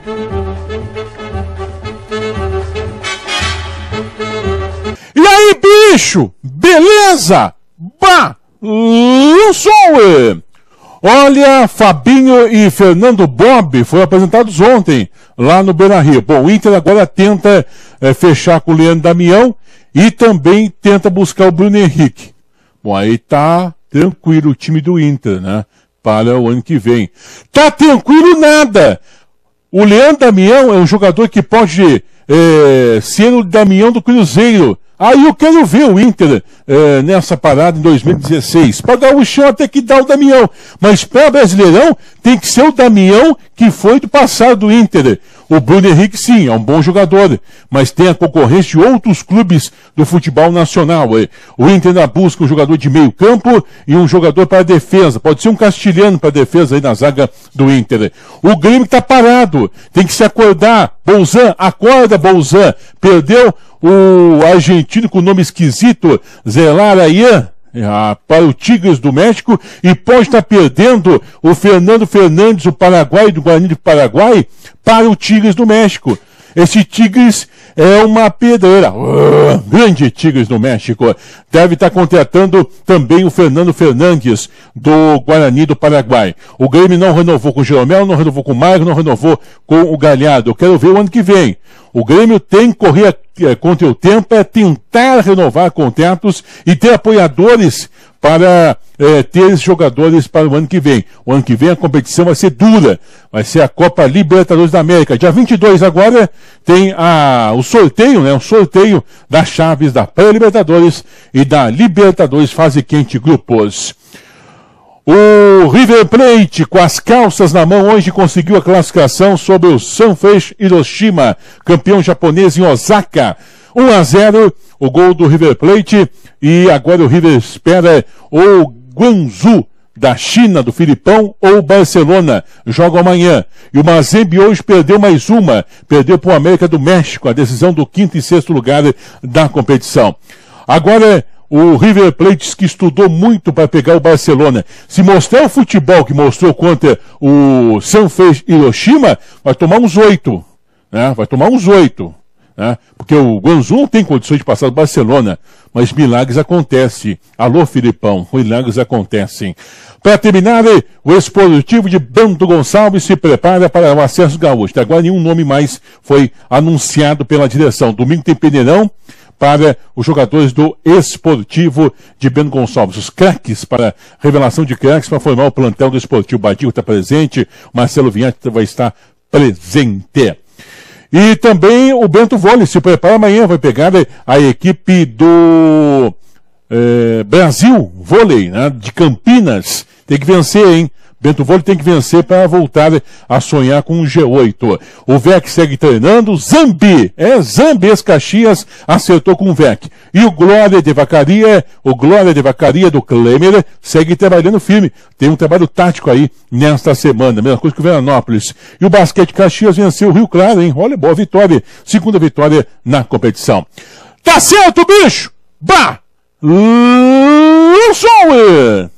E aí, bicho? Beleza? Bah! Olha, Fabinho e Fernando Bob foram apresentados ontem, lá no Beira-Rio. Bom, o Inter agora tenta fechar com o Leandro Damião e também tenta buscar o Bruno Henrique. Bom, aí tá tranquilo o time do Inter, né? Para o ano que vem. Tá tranquilo nada! O Leandro Damião é um jogador que pode ser o Damião do Cruzeiro. Aí eu quero ver o Inter nessa parada em 2016. Para dar o chão até que dá o Damião. Mas para o Brasileirão tem que ser o Damião que foi do passado do Inter. O Bruno Henrique sim, é um bom jogador, mas tem a concorrência de outros clubes do futebol nacional. O Inter ainda busca um jogador de meio campo e um jogador para a defesa. Pode ser um castilhano para a defesa aí na zaga do Inter. O Grêmio está parado, tem que se acordar. Bolzan, acorda Bolzan. Perdeu o argentino com nome esquisito, Zelarayan, para o Tigres do México, e pode estar perdendo o Fernando Fernandes, o Paraguai, do Guarani do Paraguai, para o Tigres do México. Esse Tigres é uma pedreira. Grande Tigres do México. Deve estar contratando também o Fernando Fernandes, do Guarani do Paraguai. O Grêmio não renovou com o Jeromel, não renovou com o Maicon, não renovou com o Galhardo. Eu quero ver o ano que vem. O Grêmio tem que correr contra o tempo, tentar renovar contratos e ter apoiadores para ter esses jogadores para o ano que vem. O ano que vem a competição vai ser dura. Vai ser a Copa Libertadores da América. Dia 22 agora tem o sorteio, né? O sorteio das chaves da Pré-Libertadores e da Libertadores fase quente grupos. O River Plate, com as calças na mão, hoje conseguiu a classificação sobre o Sanfrecce Hiroshima, campeão japonês em Osaka. 1-0, o gol do River Plate, e agora o River espera o Guangzhou da China, do Filipão, ou o Barcelona. Joga amanhã. E o Mazembe hoje perdeu mais uma. Perdeu para o América do México, a decisão do 5º e 6º lugar da competição. Agora, o River Plate, que estudou muito para pegar o Barcelona, se mostrar o futebol que mostrou contra o Sanfrecce Hiroshima, vai tomar uns 8. Né? Vai tomar uns 8. Né? Porque o Guangzhou não tem condições de passar do Barcelona, mas milagres acontecem. Alô, Filipão, milagres acontecem. Para terminar, o Esportivo de Bento Gonçalves se prepara para o acesso gaúcho. Até agora nenhum nome mais foi anunciado pela direção. Domingo tem Peneirão para os jogadores do Esportivo de Bento Gonçalves. Os craques, para revelação de craques, para formar o plantel do Esportivo. Badil está presente, Marcelo Vinhati vai estar presente. E também o Bento Vôlei se prepara amanhã, vai pegar a equipe do Brasil Vôlei, né, de Campinas. Tem que vencer, hein? Bento Vôlei tem que vencer para voltar a sonhar com o G8. O VEC segue treinando. Zambi, ex-Caxias, acertou com o VEC. E o Glória de Vacaria do Klemer segue trabalhando firme. Tem um trabalho tático aí nesta semana. Mesma coisa que o Veranópolis. E o Basquete Caxias venceu o Rio Claro, hein? Olha, boa vitória. Segunda vitória na competição. Tá certo, bicho? Bah! Lançou!